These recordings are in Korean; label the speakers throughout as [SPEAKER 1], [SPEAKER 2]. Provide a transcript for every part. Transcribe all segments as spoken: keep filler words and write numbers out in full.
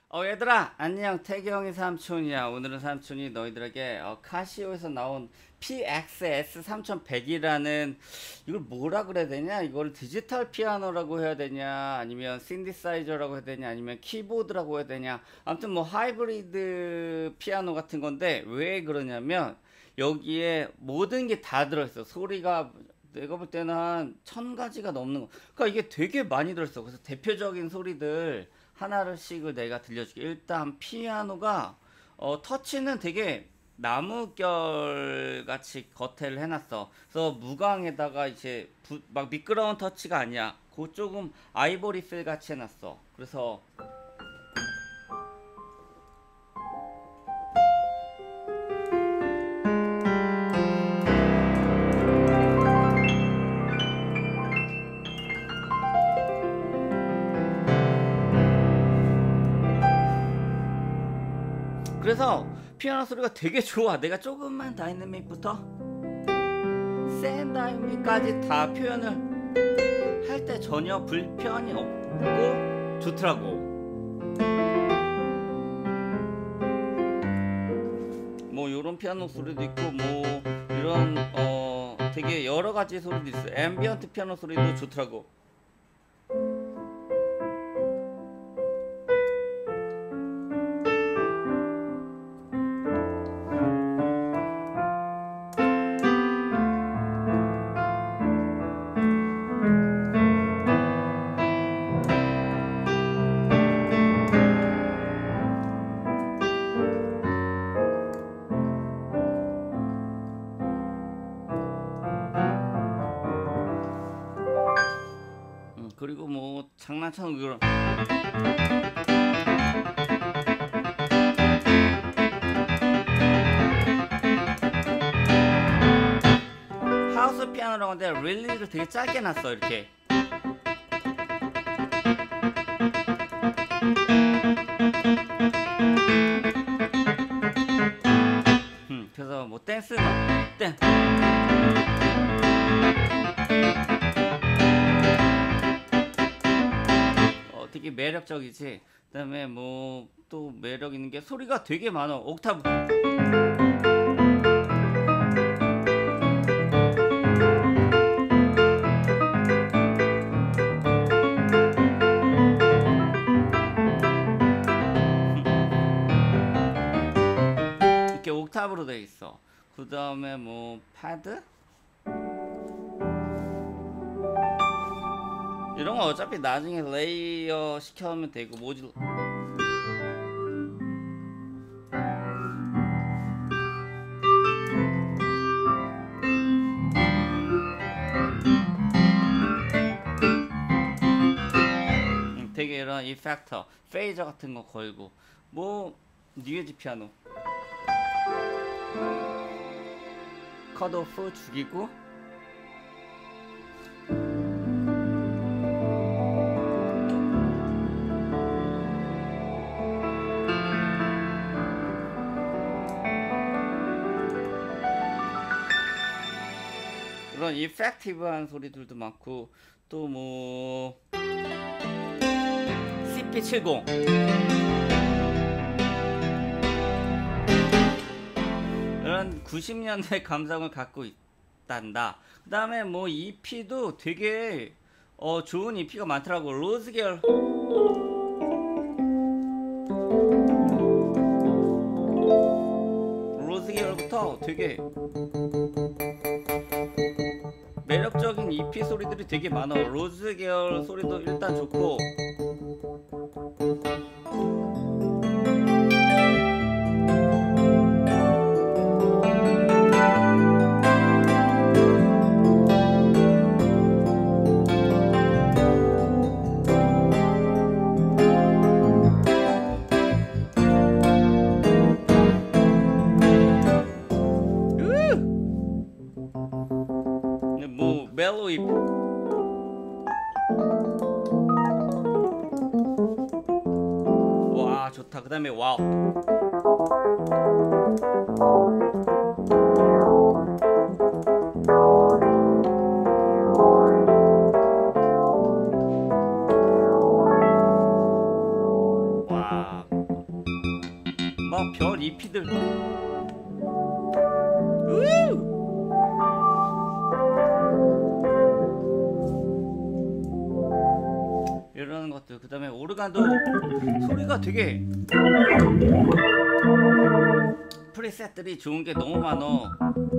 [SPEAKER 1] 어 얘들아 안녕, 태경이 삼촌이야. 오늘은 삼촌이 너희들에게 어, 카시오에서 나온 피엑스에스 삼천백이라는, 이걸 뭐라 그래야 되냐, 이걸 디지털 피아노라고 해야 되냐, 아니면 신디사이저라고 해야 되냐, 아니면 키보드라고 해야 되냐, 아무튼 뭐 하이브리드 피아노 같은 건데, 왜 그러냐면 여기에 모든 게 다 들어있어. 소리가 내가 볼 때는 한 천 가지가 넘는 거. 그러니까 이게 되게 많이 들어있어. 그래서 대표적인 소리들 하나씩을 내가 들려줄게. 일단 피아노가 어, 터치는 되게 나무결 같이 겉에를 해놨어. 그래서 무광에다가 이제 부- 막 미끄러운 터치가 아니야. 그 조금 아이보리 필 같이 해놨어. 그래서 그래서 피아노 소리가 되게 좋아. 내가 조금만 다이내믹부터 센 다이내믹까지 다 표현을 할 때 전혀 불편이 없고 좋더라고. 뭐 요런 피아노 소리도 있고, 뭐 이런 어 되게 여러 가지 소리도 있어. 앰비언트 피아노 소리도 좋더라고. 음, 그리고 뭐 장난처럼 그런 하우스 피아노라고 하는데 릴리를 되게 짧게 놨어. 이렇게. 음, 그래서 뭐 댄스 댄 어, 되게 매력적이지. 그다음에 뭐 또 매력 있는 게 소리가 되게 많아. 옥타브 이렇게 옥타브로 돼 있어. 그다음에 뭐 패드 이런 거 어차피 나중에 레이어 시켜놓으면 되고. 모듈 음, 되게 이런 이펙터 페이저 같은 거 걸고. 뭐 뉴에지 피아노 컷오프 죽이고. 그런 이펙티브한 소리들도 많고. 또 뭐 씨피 칠십 이런 구십 년대 감성을 갖고 있단다. 그 다음에 뭐 이피도 되게 어 좋은 이피가 많더라고. 로즈 계열 로즈 계열부터 되게 매력적인 이피 소리들이 되게 많아. 로즈 계열 소리도 일단 좋고. 근데 뭐 멜로 이피 와 좋다. 그 다음에 와우 와 막 별 이피들. 이런 것들. 그 다음에 오르간도 소리가 되게 프리셋들이 좋은 게 너무 많어.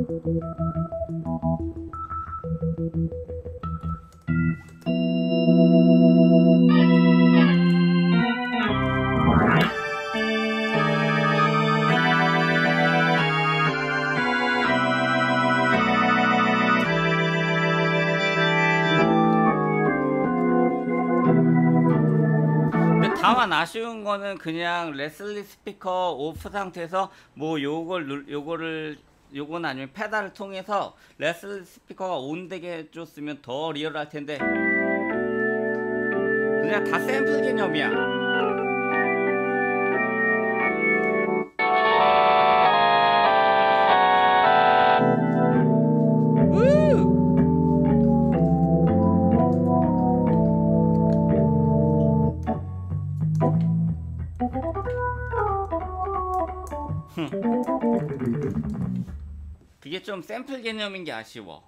[SPEAKER 1] 다만 아쉬운 거는 그냥 레슬리 스피커 오프 상태에서 뭐 요걸 눌 요거를 요건 아니면 페달을 통해서 레슬리 스피커가 온 되게 해줬으면 더 리얼할 텐데 그냥 다 샘플 개념이야. 그게 좀 샘플 개념인 게 아쉬워.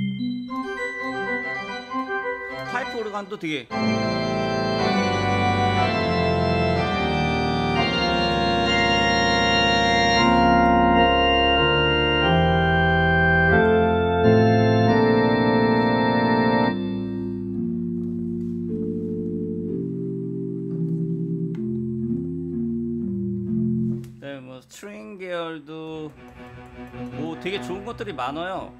[SPEAKER 1] 파이프 오르간도 되게 네, 뭐 스트링 계열도 오 되게 좋은 것들이 많아요.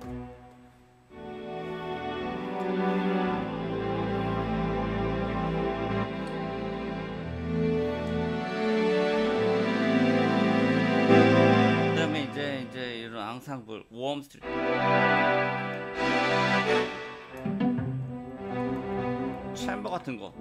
[SPEAKER 1] 그다음에 이제 이제 이런 앙상블 웜 스트링 챔버 같은 거.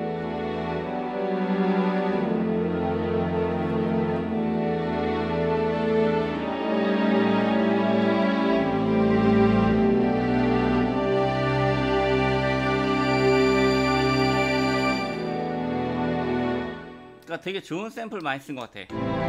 [SPEAKER 1] 그러니까 되게 좋은 샘플 많이 쓴 것 같아.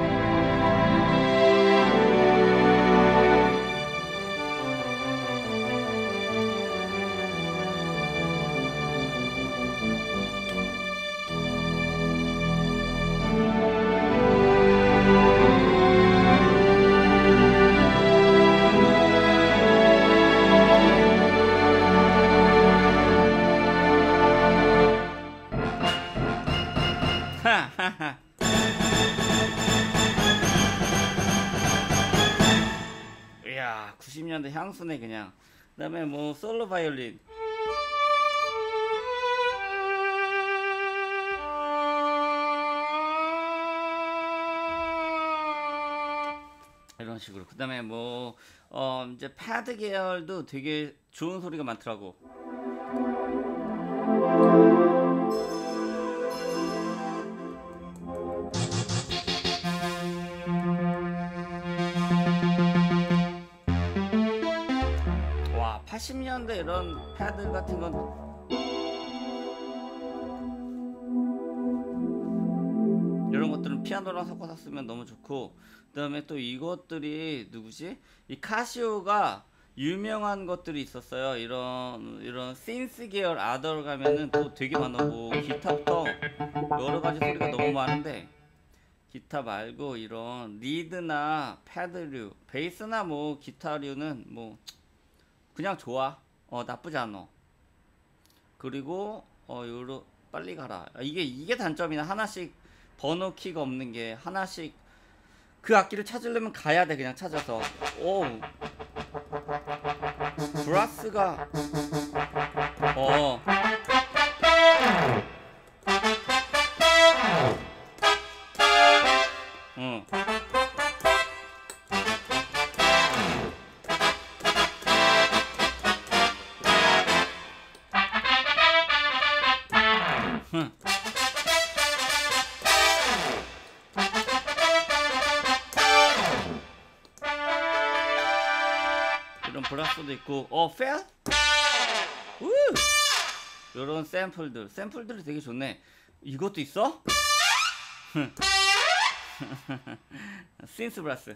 [SPEAKER 1] 이야 구십 년대 향수네 그냥. 그 다음에 뭐 솔로 바이올린 이런 식으로. 그 다음에 뭐 어 이제 패드 계열도 되게 좋은 소리가 많더라고. 팔십 년대 이런 패드 같은 건 이런 것들은 피아노랑 섞어서 쓰면 너무 좋고. 그 다음에 또 이것들이 누구지? 이 카시오가 유명한 것들이 있었어요. 이런 이런 신스 계열 아더를 가면은 또 되게 많아. 뭐 기타부터 여러가지 소리가 너무 많은데 기타 말고 이런 리드나 패드류 베이스나 뭐 기타류는 뭐 그냥 좋아. 어 나쁘지 않아. 그리고 어 요로 빨리 가라. 이게 이게 단점이나 하나씩 번호 키가 없는 게 하나씩 그 악기를 찾으려면 가야 돼. 그냥 찾아서. 오 브라스가 어 응. 이런 브라스도 있고 어 페어? 우! 요런 샘플들 샘플들이 되게 좋네. 이것도 있어? 신스 브라스.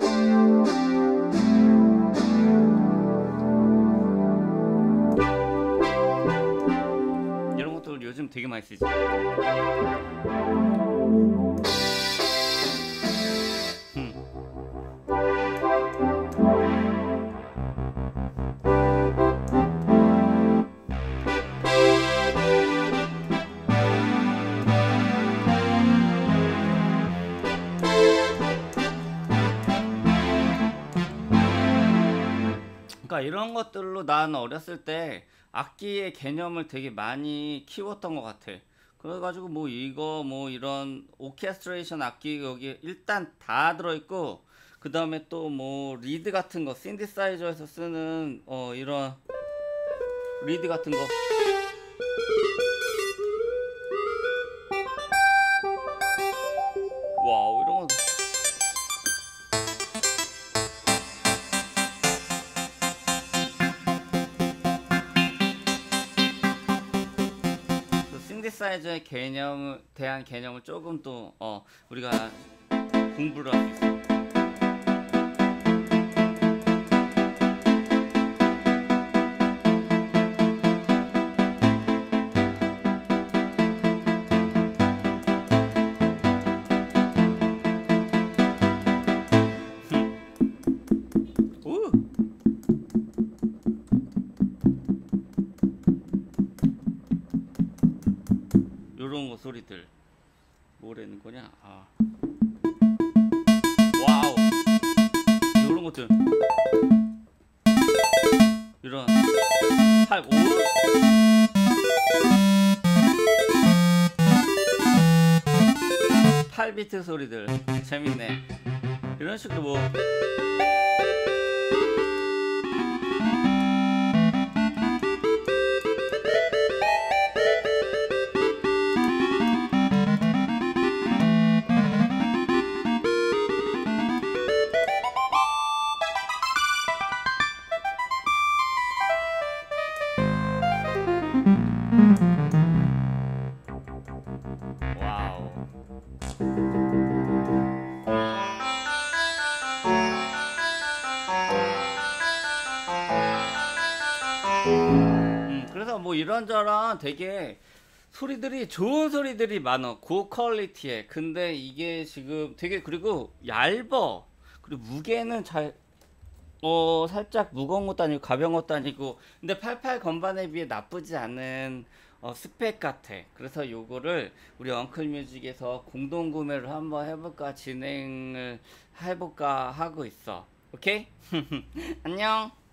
[SPEAKER 1] 이런 것도 요즘 되게 많이 쓰지. 음. 그러니까 이런 것들로 난 어렸을 때 악기의 개념을 되게 많이 키웠던 것 같아. 그래가지고 뭐 이거 뭐 이런 오케스트레이션 악기 여기 일단 다 들어있고, 그 다음에 또 뭐 리드 같은 거 신디사이저에서 쓰는 어 이런 리드 같은 거, 와우 이런 거. 신디사이저의 개념에 대한 개념을 조금 또 어 우리가 공부를 할 수 있어. 오! 요런 거 소리들 뭐라는 거냐? 아. 와우. 요런 것들. 이런 팔, 오? 팔 비트 소리들 재밌네. 이런 식으로 뭐 와우. 음, 그래서 뭐 이런저런 되게 소리들이 좋은 소리들이 많어. 고퀄리티에. 근데 이게 지금 되게, 그리고 얇어. 그리고 무게는 잘, 어, 살짝 무거운 것도 아니고 가벼운 것도 아니고, 근데 팔십팔 건반에 비해 나쁘지 않은 어, 스펙 같아. 그래서 요거를 우리 엉클뮤직에서 공동 구매를 한번 해볼까, 진행을 해볼까 하고 있어. 오케이? 안녕.